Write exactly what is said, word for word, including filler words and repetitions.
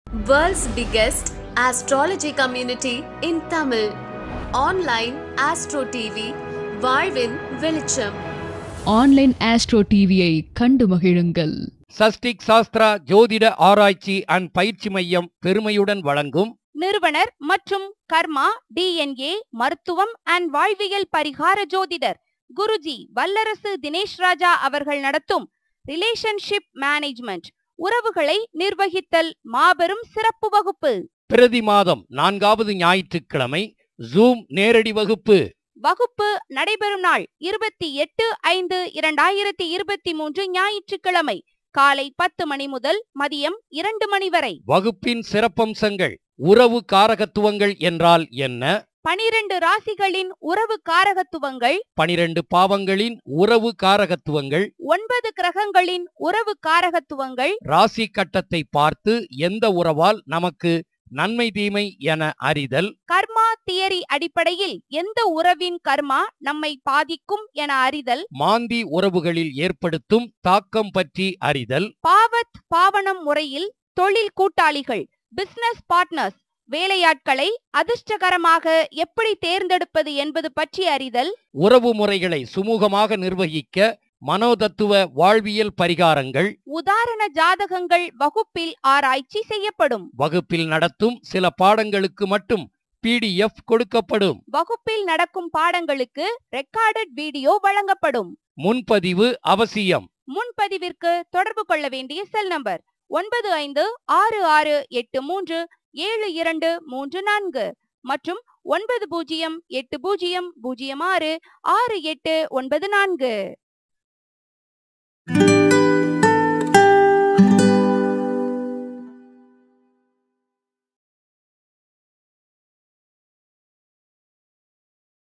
World's biggest astrology community in Tamil. Online Astro T V, வாழ்வின் வெளிச்சம். Online astro டிவியை கண்டு மகிழுங்கள். சஷ்டிக் சாஸ்திரா ஜோதிட ஆராய்ச்சி அண்ட் பயிற்சி மையம் பெருமையுடன் வழங்கும் நிறுவனர் மற்றும் கர்மா டிஎன்ஏ மருத்துவம் அண்ட் வாழ்வியல் பரிகார ஜோதிடர் குருஜி வல்லரசு தினேஷ் ராஜா அவர்கள் நடத்தும் ரிலேஷன்ஷிப் மேனேஜ்மெண்ட் உறவுகளை நிர்வகித்தல் மாபெரும் சிறப்பு வகுப்பு. பிரதி மாதம் நான்காவது ஞாயிற்றுக்கிழமை ஜூம் நேரடி வகுப்பு. வகுப்பு நடைபெறும் நாள் இருபத்தி எட்டு ஐந்து இரண்டாயிரத்தி இருபத்தி மூன்று ஞாயிற்றுக்கிழமை காலை பத்து மணி முதல் மதியம் இரண்டு மணி வரை. வகுப்பின் சிறப்பம்சங்கள்: உறவு காரகத்துவங்கள் என்றால் என்ன, பனிரெண்டு ராசிகளின் உறவு காரகத்துவங்கள், பனிரெண்டு பாவங்களின் உறவு காரகத்துவங்கள், ஒன்பது கிரகங்களின் உறவு காரகத்துவங்கள், ராசி கட்டத்தை பார்த்து எந்த உறவால் நமக்கு நன்மை தீமை என அறிதல், கர்மா தியரி அடிப்படையில் எந்த உறவின் கர்மா நம்மை பாதிக்கும் என அறிதல், மாந்தி உறவுகளில் ஏற்படுத்தும் தாக்கம் பற்றி அறிதல், பாவத் பாவனம் முறையில் தொழில் கூட்டாளிகள் பிசினஸ் பார்ட்னர்ஸ் வேலையாட்களை அதிர்ஷ்டகரமாக எப்படி தேர்ந்தெடுப்பது என்பது பற்றி அறிதல், உறவு முறைகளை சுமூகமாக நிர்வகிக்க மனோதத்துவ வாழ்வியல் பரிகாரங்கள், உதாரண ஜாதகங்கள் வகுப்பில் ஆராய்ச்சி செய்யப்படும். வகுப்பில் நடத்தும் சில பாடங்களுக்கு மட்டும் பிடிஎஃப் கொடுக்கப்படும். வகுப்பில் நடக்கும் பாடங்களுக்கு ரெக்கார்டட் வீடியோ வழங்கப்படும். முன்பதிவு அவசியம். முன்பதிவிற்கு தொடர்பு கொள்ள வேண்டிய செல் நம்பர் ஒன்பது ஐந்து ஆறு ஆறு எட்டு மூன்று ஏழு இரண்டு மூன்று நான்கு மற்றும் ஒன்பது பூஜ்ஜியம் எட்டு பூஜ்ஜியம் பூஜ்ஜியம் ஆறு ஆறு எட்டு ஒன்பது நான்கு.